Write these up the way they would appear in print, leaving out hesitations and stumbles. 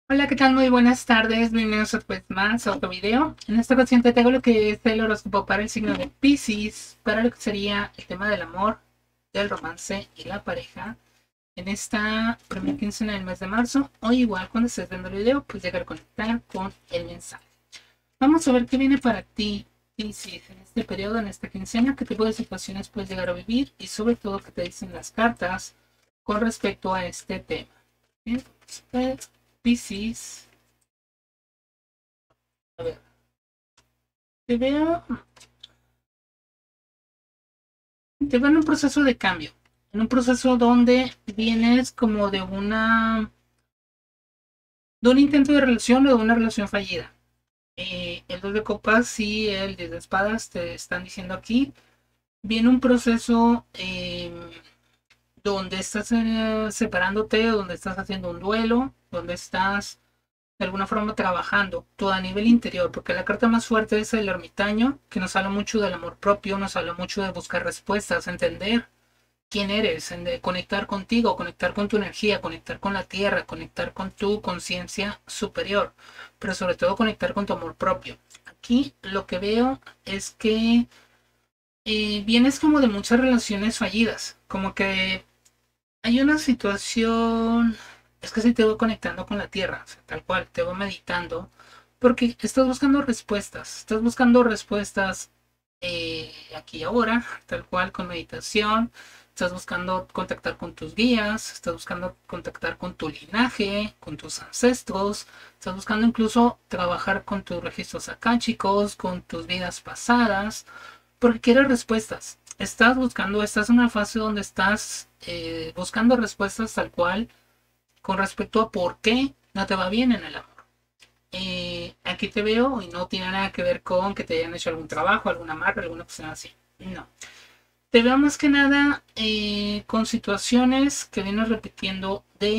Hola, ¿qué tal? Muy buenas tardes. Bienvenidos pues más a otro video. En esta ocasión te traigo lo que es el horóscopo para el signo de Piscis, para lo que sería el tema del amor, del romance y la pareja en esta primera quincena del mes de marzo, o igual cuando estés viendo el video, pues llegar a conectar con el mensaje. Vamos a ver qué viene para ti, Piscis, en este periodo, en esta quincena, qué tipo de situaciones puedes llegar a vivir y sobre todo qué te dicen las cartas con respecto a este tema. Bien, pues, Piscis. A ver, te veo, te veo en un proceso de cambio, en un proceso donde vienes como de un intento de relación o de una relación fallida. El 2 de copas y el 10 de espadas te están diciendo aquí, viene un proceso donde estás separándote, donde estás haciendo un duelo, donde estás de alguna forma trabajando todo a nivel interior, porque la carta más fuerte es el ermitaño, que nos habla mucho del amor propio, nos habla mucho de buscar respuestas, entender quién eres, de conectar contigo, conectar con tu energía, conectar con la tierra, conectar con tu conciencia superior, pero sobre todo conectar con tu amor propio. Aquí lo que veo es que vienes como de muchas relaciones fallidas, como que hay una situación, es que si te voy conectando con la tierra, o sea, tal cual, te voy meditando, porque estás buscando respuestas aquí y ahora, tal cual, con meditación, estás buscando contactar con tus guías, estás buscando contactar con tu linaje, con tus ancestros, estás buscando incluso trabajar con tus registros akáshicos, con tus vidas pasadas, porque quieres respuestas. Estás en una fase donde estás buscando respuestas tal cual con respecto a por qué no te va bien en el amor. Aquí te veo y no tiene nada que ver con que te hayan hecho algún trabajo, alguna amarre, alguna cuestión así. No. Te veo más que nada con situaciones que vienes repitiendo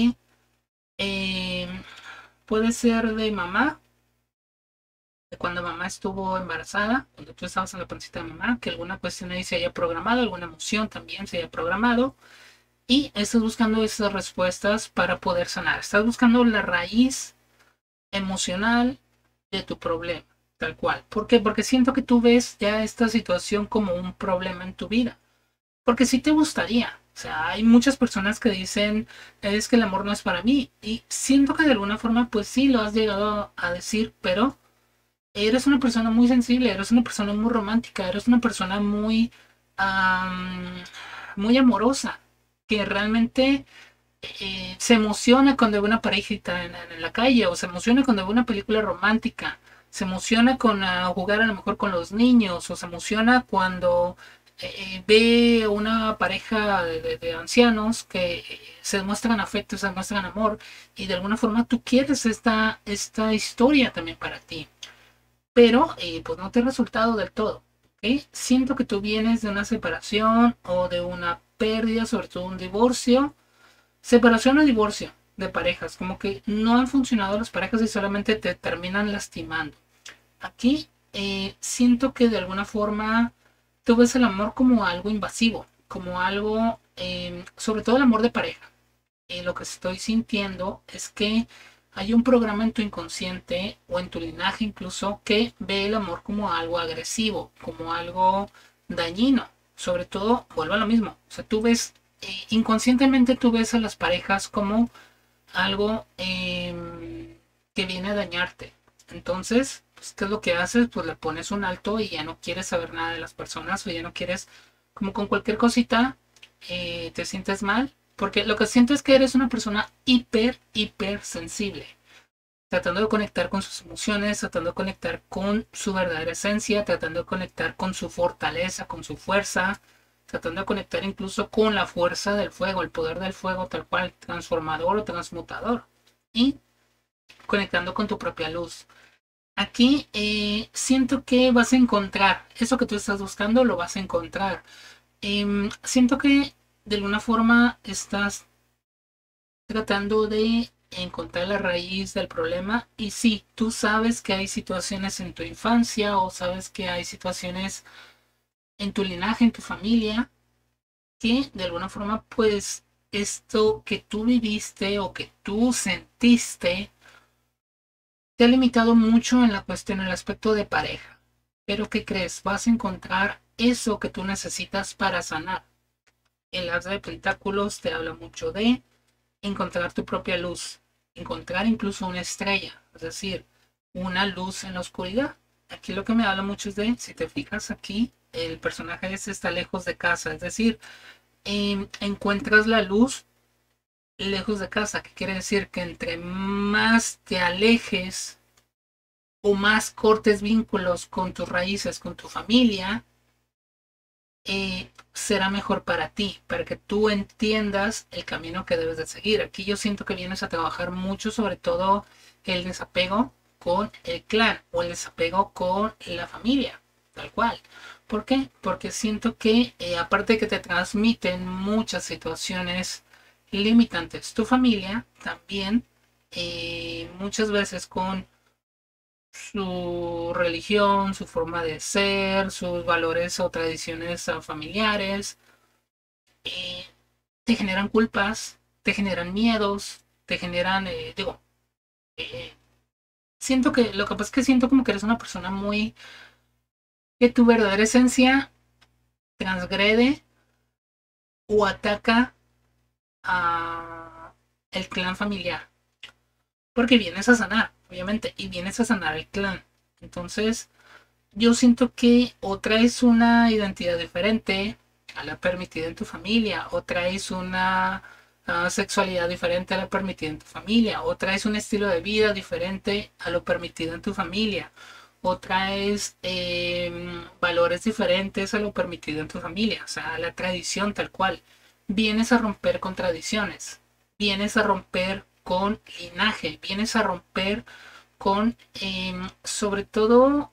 eh, puede ser de mamá, de cuando mamá estuvo embarazada, cuando tú estabas en la pancita de mamá, que alguna cuestión ahí se haya programado, alguna emoción también se haya programado, y estás buscando esas respuestas para poder sanar. Estás buscando la raíz emocional de tu problema, tal cual. ¿Por qué? Porque siento que tú ves ya esta situación como un problema en tu vida. Porque sí te gustaría. O sea, hay muchas personas que dicen, es que el amor no es para mí. Y siento que de alguna forma, pues sí, lo has llegado a decir, pero eres una persona muy sensible, eres una persona muy romántica, eres una persona muy amorosa, que realmente se emociona cuando ve una parejita en la calle, o se emociona cuando ve una película romántica, se emociona con jugar a lo mejor con los niños, o se emociona cuando ve una pareja de ancianos que se demuestran afecto, se demuestran amor, y de alguna forma tú quieres esta historia también para ti, pero pues no te ha resultado del todo. ¿Ok? Siento que tú vienes de una separación o de una pérdida, sobre todo un divorcio. Separación o divorcio de parejas, como que no han funcionado las parejas y solamente te terminan lastimando. Aquí siento que de alguna forma tú ves el amor como algo invasivo, como algo, sobre todo el amor de pareja. Lo que estoy sintiendo es que hay un programa en tu inconsciente o en tu linaje incluso que ve el amor como algo agresivo, como algo dañino. Sobre todo, vuelvo a lo mismo. O sea, tú ves, inconscientemente tú ves a las parejas como algo que viene a dañarte. Entonces, pues, ¿qué es lo que haces? Pues le pones un alto y ya no quieres saber nada de las personas o ya no quieres, como con cualquier cosita, te sientes mal. Porque lo que siento es que eres una persona hiper sensible. Tratando de conectar con sus emociones, tratando de conectar con su verdadera esencia, tratando de conectar con su fortaleza, con su fuerza, tratando de conectar incluso con la fuerza del fuego, el poder del fuego tal cual, transformador o transmutador. Y conectando con tu propia luz. Aquí siento que vas a encontrar eso que tú estás buscando, lo vas a encontrar. Siento que de alguna forma estás tratando de encontrar la raíz del problema y sí, tú sabes que hay situaciones en tu infancia o sabes que hay situaciones en tu linaje, en tu familia, que de alguna forma pues esto que tú viviste o que tú sentiste te ha limitado mucho en la cuestión, en el aspecto de pareja. Pero ¿qué crees? Vas a encontrar eso que tú necesitas para sanar. El as de pentáculos te habla mucho de encontrar tu propia luz, encontrar incluso una estrella, es decir, una luz en la oscuridad. Aquí lo que me habla mucho es de, si te fijas aquí, el personaje ese está lejos de casa, es decir, encuentras la luz lejos de casa, que quiere decir que entre más te alejes o más cortes vínculos con tus raíces, con tu familia, será mejor para ti, para que tú entiendas el camino que debes de seguir. Aquí yo siento que vienes a trabajar mucho, sobre todo el desapego con el clan o el desapego con la familia, tal cual. ¿Por qué? Porque siento que aparte de que te transmiten muchas situaciones limitantes, tu familia también muchas veces con su religión, su forma de ser, sus valores o tradiciones familiares, eh, te generan culpas, te generan miedos, te generan, eh, siento que, lo que pasa es que siento como que eres una persona muy, que tu verdadera esencia transgrede o ataca a el clan familiar, porque vienes a sanar, obviamente, y vienes a sanar el clan. Entonces, yo siento que o traes una identidad diferente a la permitida en tu familia, o traes una sexualidad diferente a la permitida en tu familia, o traes un estilo de vida diferente a lo permitido en tu familia, o traes valores diferentes a lo permitido en tu familia, o sea, la tradición tal cual. Vienes a romper con tradiciones, vienes a romper con linaje, vienes a romper con, sobre todo,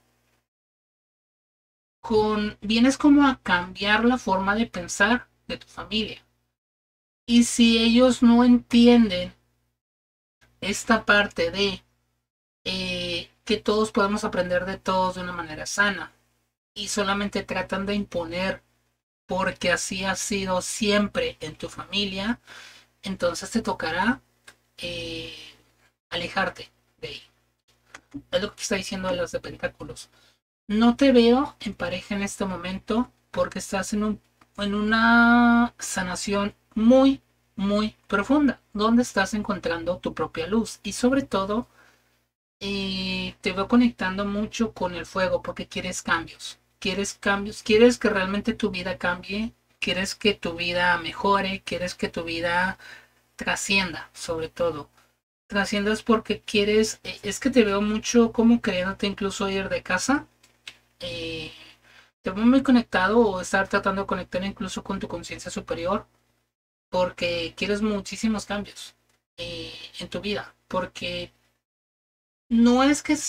vienes como a cambiar la forma de pensar de tu familia. Y si ellos no entienden esta parte de que todos podemos aprender de todos de una manera sana y solamente tratan de imponer porque así ha sido siempre en tu familia, entonces te tocará eh, alejarte de ahí. Es lo que te está diciendo de las de pentáculos. No te veo en pareja en este momento porque estás en una sanación muy, muy profunda, donde estás encontrando tu propia luz y sobre todo te veo conectando mucho con el fuego porque quieres cambios, quieres que realmente tu vida cambie, quieres que tu vida mejore, quieres que tu vida trascienda, sobre todo. Trasciendas porque quieres, es que te veo mucho como queriéndote incluso ir de casa, eh, te veo muy conectado o estar tratando de conectar incluso con tu conciencia superior porque quieres muchísimos cambios en tu vida. Porque no es que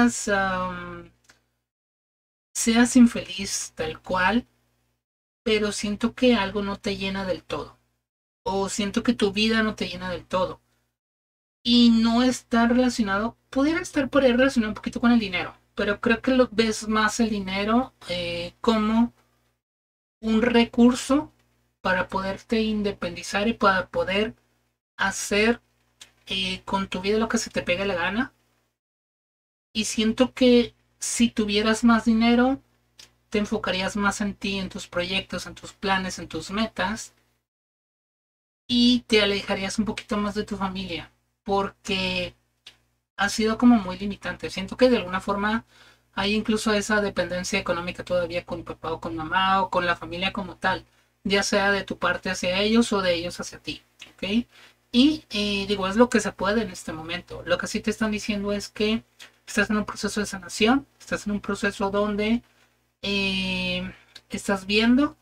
seas infeliz tal cual, pero siento que algo no te llena del todo. O siento que tu vida no te llena del todo. Y no está relacionado, pudiera estar por ahí relacionado un poquito con el dinero, pero creo que lo ves más el dinero como un recurso para poderte independizar y para poder hacer con tu vida lo que se te pegue la gana. Y siento que si tuvieras más dinero, te enfocarías más en ti, en tus proyectos, en tus planes, en tus metas, y te alejarías un poquito más de tu familia, porque ha sido como muy limitante. Siento que de alguna forma hay incluso esa dependencia económica todavía con papá o con mamá o con la familia como tal, ya sea de tu parte hacia ellos o de ellos hacia ti, ¿ok? Y digo, es lo que se puede en este momento. Lo que sí te están diciendo es que estás en un proceso de sanación, estás en un proceso donde eh, estás viendo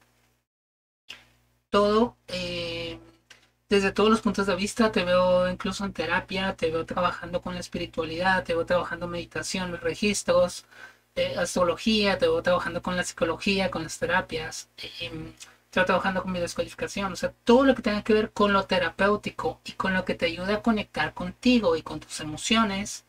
todo desde todos los puntos de vista. Te veo incluso en terapia, te veo trabajando con la espiritualidad, te veo trabajando meditación, registros, astrología, te veo trabajando con la psicología, con las terapias, te veo trabajando con mi descodificación, o sea, todo lo que tenga que ver con lo terapéutico y con lo que te ayude a conectar contigo y con tus emociones.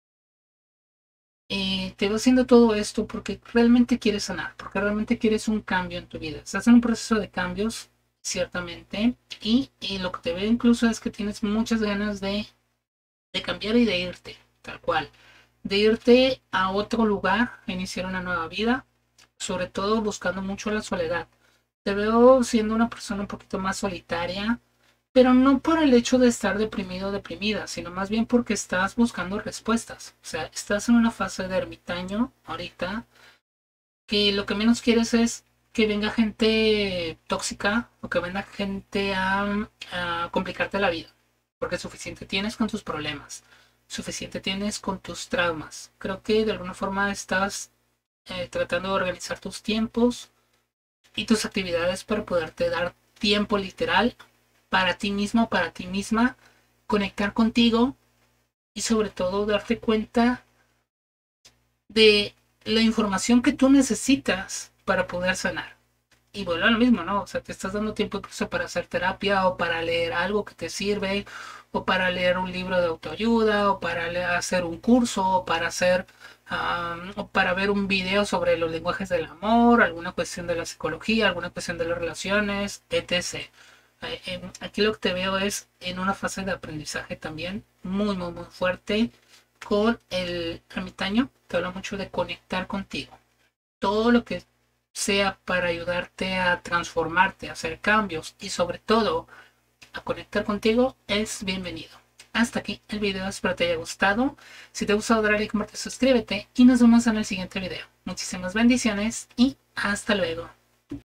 Te veo haciendo todo esto porque realmente quieres sanar, porque realmente quieres un cambio en tu vida. Estás en un proceso de cambios, ciertamente, y lo que te veo incluso es que tienes muchas ganas de cambiar y de irte, tal cual. de irte a otro lugar, a iniciar una nueva vida, sobre todo buscando mucho la soledad. Te veo siendo una persona un poquito más solitaria, pero no por el hecho de estar deprimido o deprimida, sino más bien porque estás buscando respuestas. O sea, estás en una fase de ermitaño ahorita, que lo que menos quieres es que venga gente tóxica o que venga gente a complicarte la vida. Porque suficiente tienes con tus problemas, suficiente tienes con tus traumas. Creo que de alguna forma estás tratando de organizar tus tiempos y tus actividades para poderte dar tiempo literal para ti mismo, para ti misma, conectar contigo y sobre todo darte cuenta de la información que tú necesitas para poder sanar. Y vuelvo a lo mismo, ¿no? O sea, te estás dando tiempo incluso para hacer terapia o para leer algo que te sirve o para leer un libro de autoayuda o para hacer un curso o para hacer o para ver un video sobre los lenguajes del amor, alguna cuestión de la psicología, alguna cuestión de las relaciones, etc. Aquí lo que te veo es en una fase de aprendizaje también muy, muy, muy fuerte con el ermitaño. Te habla mucho de conectar contigo. Todo lo que sea para ayudarte a transformarte, a hacer cambios y sobre todo a conectar contigo es bienvenido. Hasta aquí el video, espero te haya gustado. Si te ha gustado, dale like, comparte, suscríbete y nos vemos en el siguiente video. Muchísimas bendiciones y hasta luego.